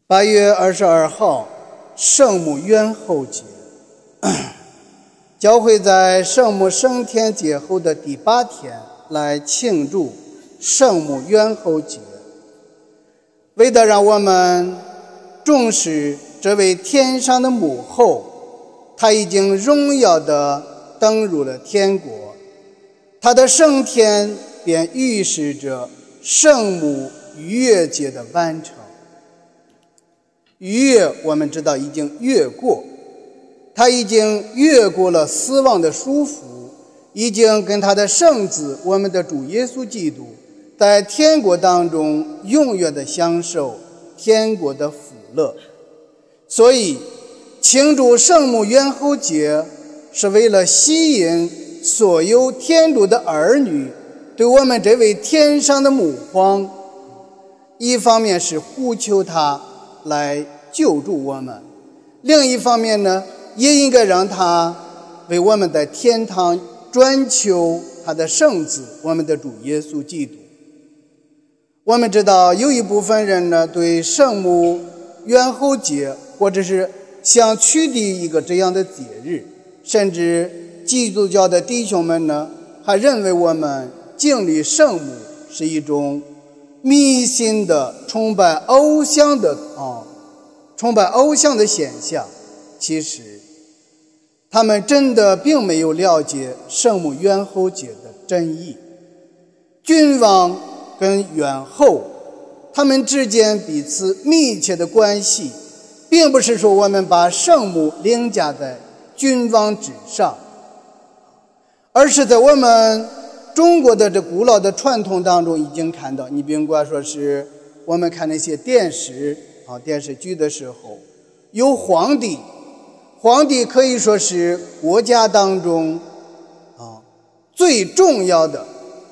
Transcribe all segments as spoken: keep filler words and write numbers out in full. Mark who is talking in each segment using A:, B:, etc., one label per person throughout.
A: 八月二十二号，圣母冤后节。教会在圣母升天节后的第八天来庆祝圣母冤后节，为的让我们重视这位天上的母后，她已经荣耀地登入了天国，她的升天便预示着圣母逾越节的完成。逾越我们知道已经越过，他已经越过了死亡的束缚，已经跟他的圣子我们的主耶稣基督在天国当中永远的享受天国的福乐。所以庆祝圣母冤后节是为了吸引所有天主的儿女对我们这位天上的母皇，一方面是呼求他来救助我们，另一方面呢，也应该让他为我们在天堂专求他的圣子我们的主耶稣基督。我们知道有一部分人呢，对圣母冤后节或者是想取缔一个这样的节日，甚至基督教的弟兄们呢，还认为我们敬礼圣母是一种迷信的崇拜偶像的啊，崇拜偶像的现象。其实他们真的并没有了解圣母冤后节的真意。君王跟冤后他们之间彼此密切的关系，并不是说我们把圣母凌驾在君王之上，而是在我们中国的这古老的传统当中已经看到，你甭管说是我们看那些电视啊电视剧的时候，有皇帝，皇帝可以说是国家当中啊最重要的，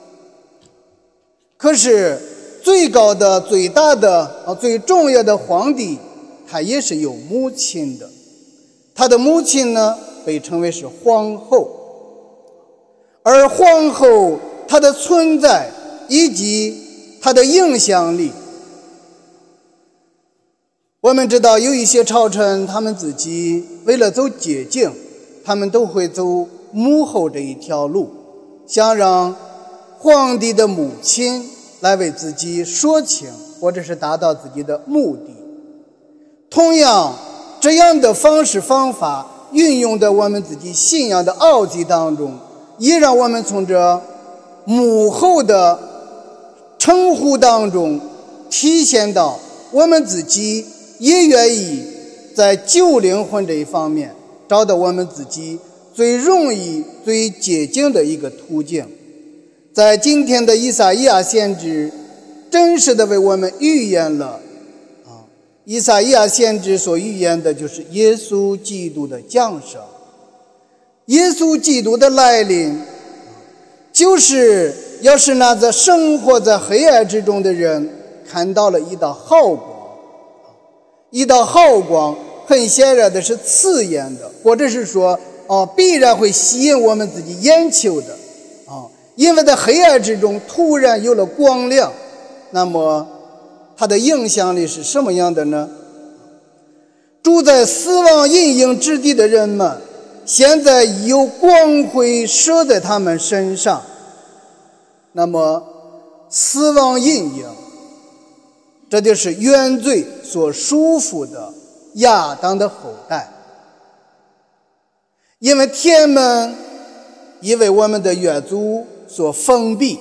A: 可是最高的、最大的啊最重要的皇帝，他也是有母亲的，他的母亲呢被称为是皇后。而皇后她的存在以及她的影响力，我们知道有一些朝臣他们自己为了走捷径，他们都会走母后这一条路，想让皇帝的母亲来为自己说情，或者是达到自己的目的。同样这样的方式方法运用在我们自己信仰的奥迹当中，也让我们从这母后的称呼当中体现到我们自己也愿意在救灵魂这一方面找到我们自己最容易最捷径的一个途径。在今天的以赛亚先知真实的为我们预言了啊，以赛亚先知所预言的就是耶稣基督的降生。耶稣基督的来临，就是要是那个生活在黑暗之中的人看到了一道浩光，一道浩光很显然的是刺眼的，或者是说哦，必然会吸引我们自己眼球的啊，因为在黑暗之中突然有了光亮，那么它的影响力是什么样的呢？住在死亡阴影之地的人们，现在有光辉射在他们身上，那么死亡阴影，这就是原罪所束缚的亚当的后代。因为天门已为我们的远祖所封闭，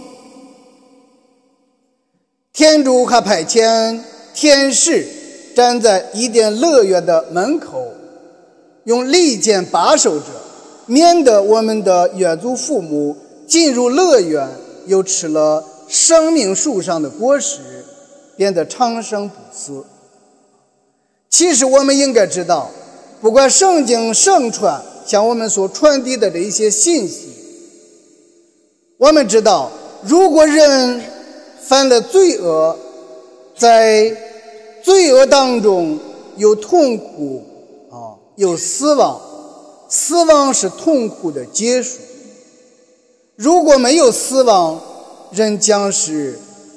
A: 天主还派遣天使站在伊甸乐园的门口，用利剑把守着，免得我们的远祖父母进入乐园，又吃了生命树上的果实，变得长生不死。其实我们应该知道，不管圣经圣传向我们所传递的这一些信息，我们知道如果人犯了罪恶，在罪恶当中有痛苦啊，有死亡，死亡是痛苦的结束。如果没有死亡，人将是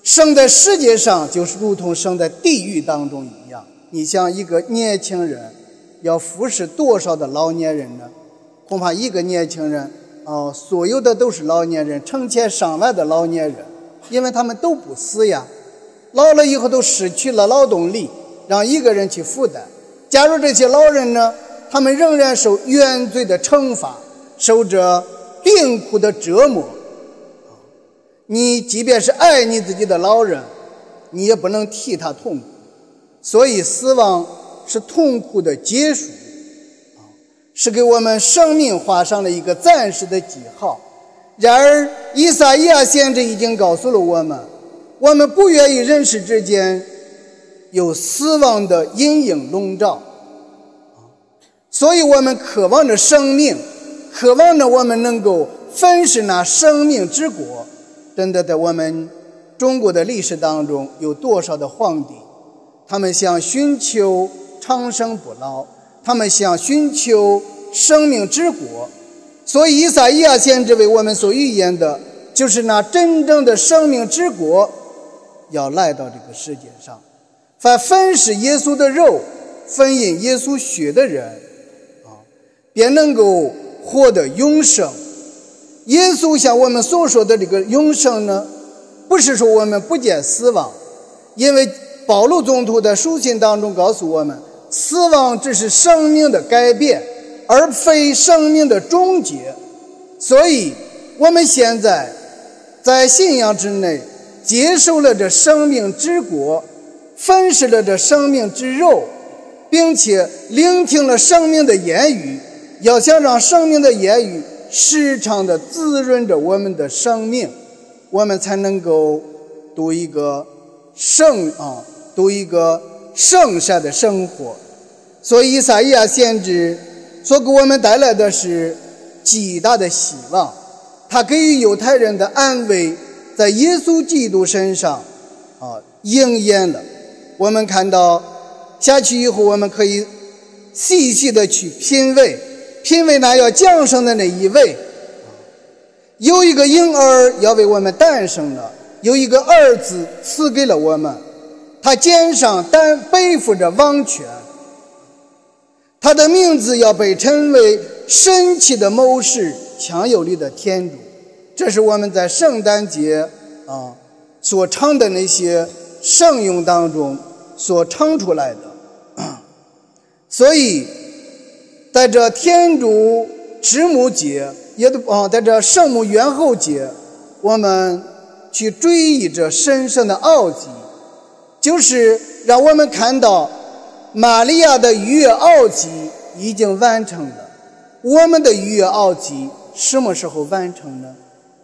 A: 生在世界上就是如同生在地狱当中一样。你像一个年轻人要服侍多少的老年人呢？恐怕一个年轻人哦，所有的都是老年人，成千上万的老年人，因为他们都不死呀，老了以后都失去了劳动力，让一个人去负担。假如这些老人呢，他们仍然受原罪的惩罚，受着病苦的折磨，你即便是爱你自己的老人，你也不能替他痛苦。所以死亡是痛苦的结束，是给我们生命画上了一个暂时的记号。然而以赛亚先知已经告诉了我们，我们不愿意人世之间有死亡的阴影笼罩，所以我们渴望着生命，渴望着我们能够分食那生命之果。真的在我们中国的历史当中，有多少的皇帝，他们想寻求长生不老，他们想寻求生命之果。所以以赛亚先知为我们所预言的，就是那真正的生命之果要来到这个世界上。凡分食耶稣的肉，分饮耶稣血的人啊，便能够获得永生。耶稣向我们所说的这个永生呢，不是说我们不见死亡，因为保禄宗徒的书信当中告诉我们，死亡只是生命的改变，而非生命的终结。所以我们现在在信仰之内接受了这生命之果，分食了这生命之肉，并且聆听了生命的言语。要想让生命的言语时常的滋润着我们的生命，我们才能够度一个圣啊，度一个圣善的生活。所以以赛亚先知所给我们带来的是极大的希望，他给予犹太人的安慰在耶稣基督身上啊应验了。我们看到下去以后，我们可以细细的去品味品味那要降生的那一位。有一个婴儿要为我们诞生了，有一个儿子赐给了我们，他肩上担背负着王权，他的名字要被称为神奇的谋士，强有力的天主。这是我们在圣诞节啊所唱的那些圣咏当中所唱出来的。所以在这天主之母节，也啊，在这圣母元后节，我们去追忆着神圣的奥迹，就是让我们看到玛利亚的逾越奥迹已经完成了。我们的逾越奥迹什么时候完成呢？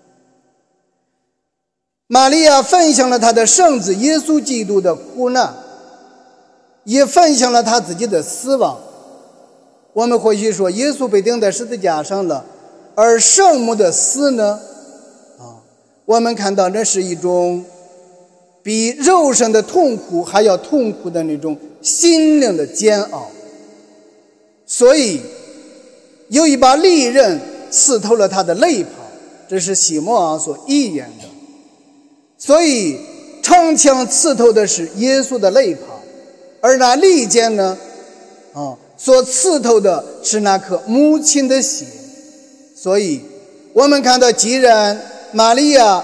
A: 玛利亚分享了她的圣子耶稣基督的苦难，也分享了她自己的死亡。我们或许说耶稣被钉在十字架上了，而圣母的死呢啊，我们看到这是一种比肉身的痛苦还要痛苦的那种心灵的煎熬。所以有一把利刃刺透了他的肋旁，这是西摩昂所预言的。所以长枪刺透的是耶稣的肋旁，而那利剑呢啊所刺透的是那颗母亲的血。所以我们看到，既然玛利亚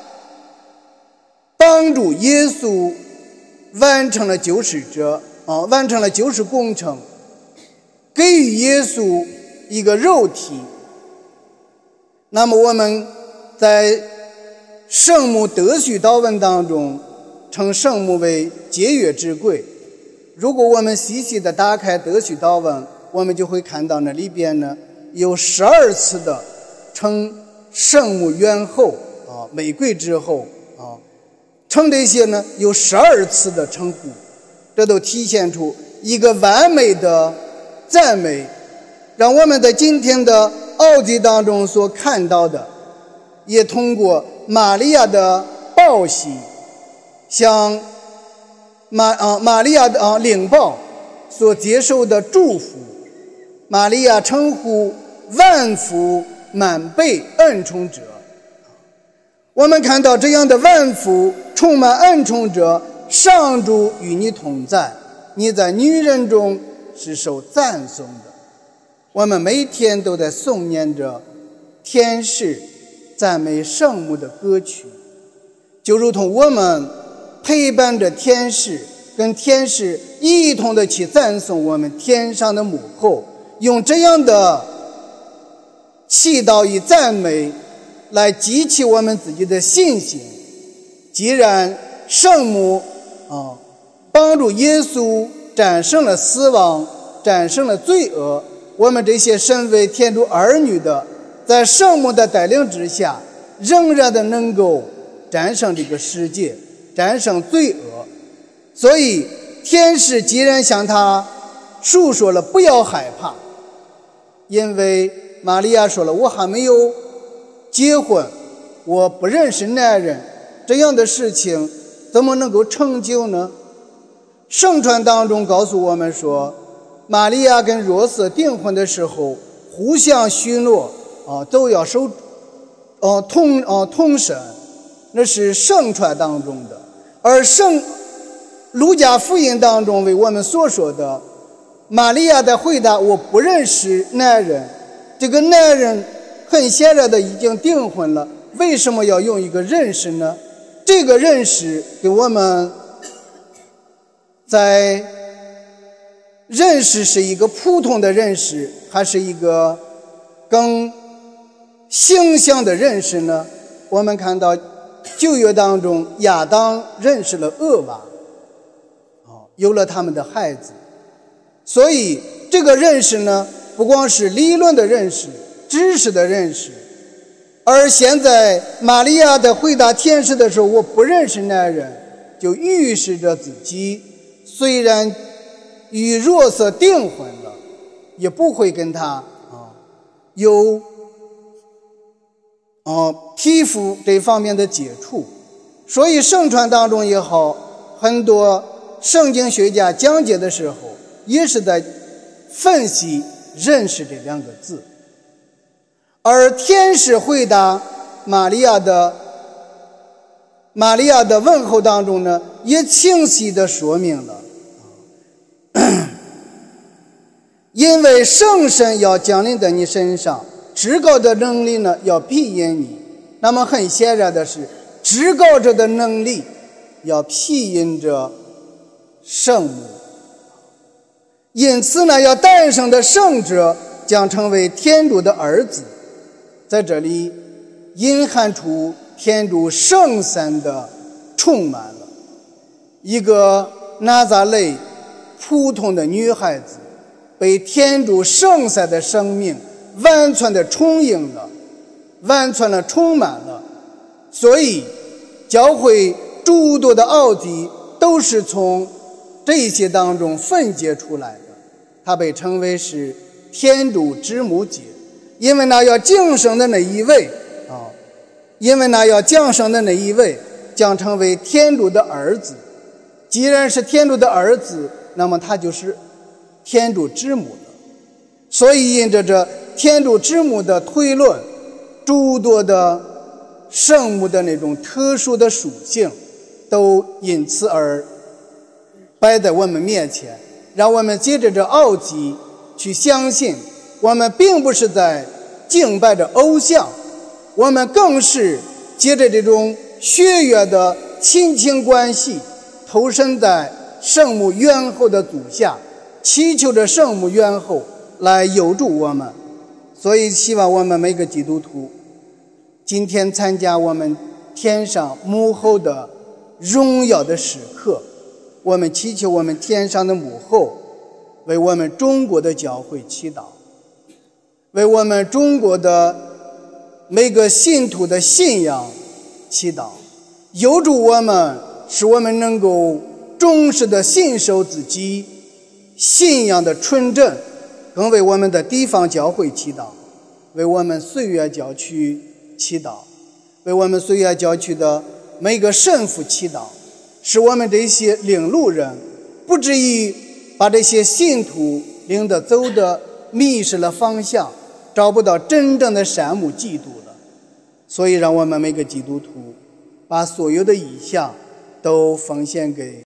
A: 帮助耶稣完成了救世者啊，完成了救世工程，给予耶稣一个肉体，那么我们在圣母德许祷文当中称圣母为节约之贵。如果我们细细的打开德许祷文，我们就会看到那里边呢有十二次的称圣母元后啊，玫瑰之后啊，称这些呢有十二次的称呼，这都体现出一个完美的赞美，让我们在今天的奥迹当中所看到的，也通过玛利亚的报喜，向玛啊玛利亚的啊领报所接受的祝福。玛利亚称呼万福满被恩宠者。 我们看到这样的万福充满恩宠者，上主与你同在，你在女人中是受赞颂的。我们每天都在诵念着天使赞美圣母的歌曲，就如同我们陪伴着天使，跟天使一同的去赞颂我们天上的母后，用这样的祈祷与赞美来激起我们自己的信心。既然圣母啊帮助耶稣战胜了死亡，战胜了罪恶，我们这些身为天主儿女的，在圣母的带领之下，仍然的能够战胜这个世界，战胜罪恶。所以天使既然向他述说了不要害怕，因为玛利亚说了，我还没有结婚，我不认识男人，这样的事情怎么能够成就呢？圣传当中告诉我们说，玛利亚跟若瑟订婚的时候互相许诺啊，都要守呃同呃同审，那是圣传当中的。而圣路加福音当中为我们所说的，玛利亚的回答，我不认识男人，这个男人很显然的已经订婚了，为什么要用一个认识呢？这个认识给我们在认识是一个普通的认识，还是一个更形象的认识呢？我们看到旧约当中，亚当认识了厄娃，有了他们的孩子。所以这个认识呢，不光是理论的认识，知识的认识。而现在玛利亚的回答天使的时候，我不认识男人，就预示着自己虽然与若瑟订婚了，也不会跟他啊有啊皮肤这方面的接触。所以圣传当中也好，很多圣经学家讲解的时候也是在分析认识这两个字。而天使回答玛利亚的玛利亚的问候当中呢，也清晰地说明了，因为圣神要降临在你身上，至高的能力呢要庇荫你。那么很显然的是，至高者的能力要庇荫着圣母，因此呢，要诞生的圣者将成为天主的儿子。在这里隐含出天主圣三的充满了。一个拿撒勒普通的女孩子，被天主圣三的生命完全的充盈了，完全的充满了。所以教会诸多的奥迹都是从这些当中分解出来的，它被称为是天主之母节。因为那要降生的那一位啊，因为那要降生的那一位将成为天主的儿子。既然是天主的儿子，那么他就是天主之母的。所以因着这天主之母的推论，诸多的圣母的那种特殊的属性都因此而摆在我们面前，让我们借着这奥迹去相信，我们并不是在敬拜着偶像，我们更是借着这种血缘的亲情关系，投身在圣母冤后的足下，祈求着圣母冤后来佑助我们。所以希望我们每个基督徒今天参加我们天上母后的荣耀的时刻，我们祈求我们天上的母后为我们中国的教会祈祷，为我们中国的每个信徒的信仰祈祷，佑助我们，使我们能够忠实的信守自己信仰的纯正，更为我们的地方教会祈祷，为我们绥远教区祈祷，为我们绥远教区的每个神父祈祷，使我们这些领路人不至于把这些信徒领得走的迷失了方向，找不到真正的山姆基督了。所以让我们每个基督徒把所有的意象都奉献给